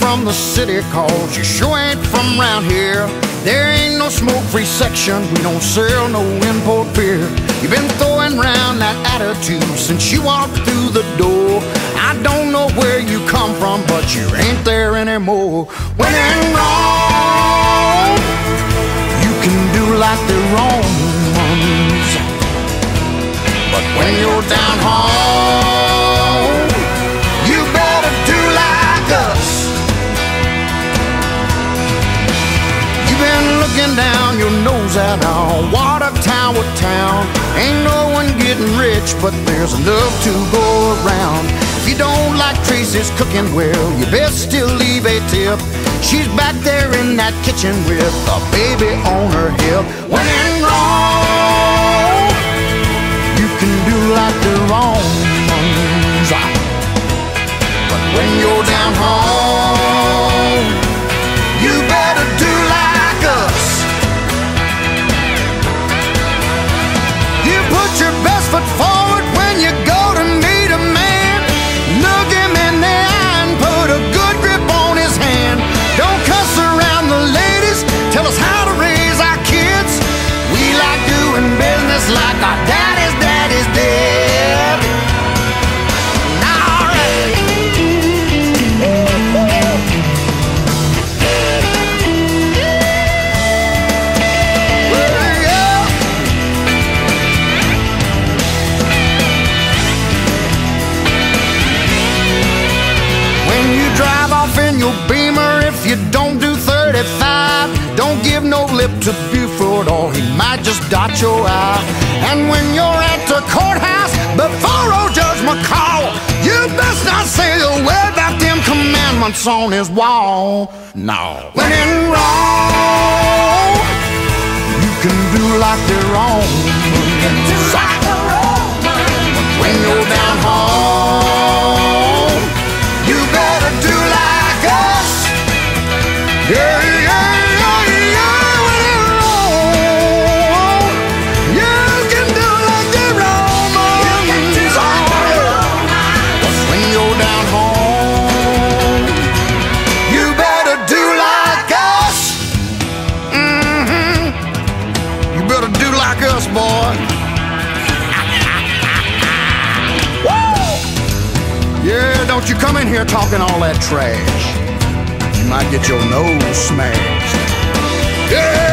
from the city, cause you sure ain't from round here. There ain't no smoke-free section, we don't sell no import beer. You've been throwing around that attitude since you walked through the door. I don't know where you come from, but you ain't there anymore. When in Rome, you can do like the Romans, but when you're down home, you better do like us. You've been looking down your nose at our water tower town. Ain't no one getting rich, but there's enough to go around. If you don't like Tracy's cooking, well, you best still leave a tip. She's back there in that kitchen with a baby on her hip. When in Rome, you can do like the Romans, but when you're down home, you better do like us. You put your best foot forward when you go to meet a man. Look him in the eye and put a good grip on his hand. Don't cuss around the ladies, tell us how to raise our kids. We like doing business like our daddy's dead. All right. Well, yeah. When you drive off in your Beamer, if you don't do 35, don't give no lip to Buford or he might just dot your eye. And when you're at the courthouse before old Judge McCall, you best not say a word about them commandments on his wall. No. When in Rome, you can do like the Romans. When you're down home, you better do like us. Yeah, yeah. Boy. Yeah, don't you come in here talking all that trash. You might get your nose smashed. Yeah.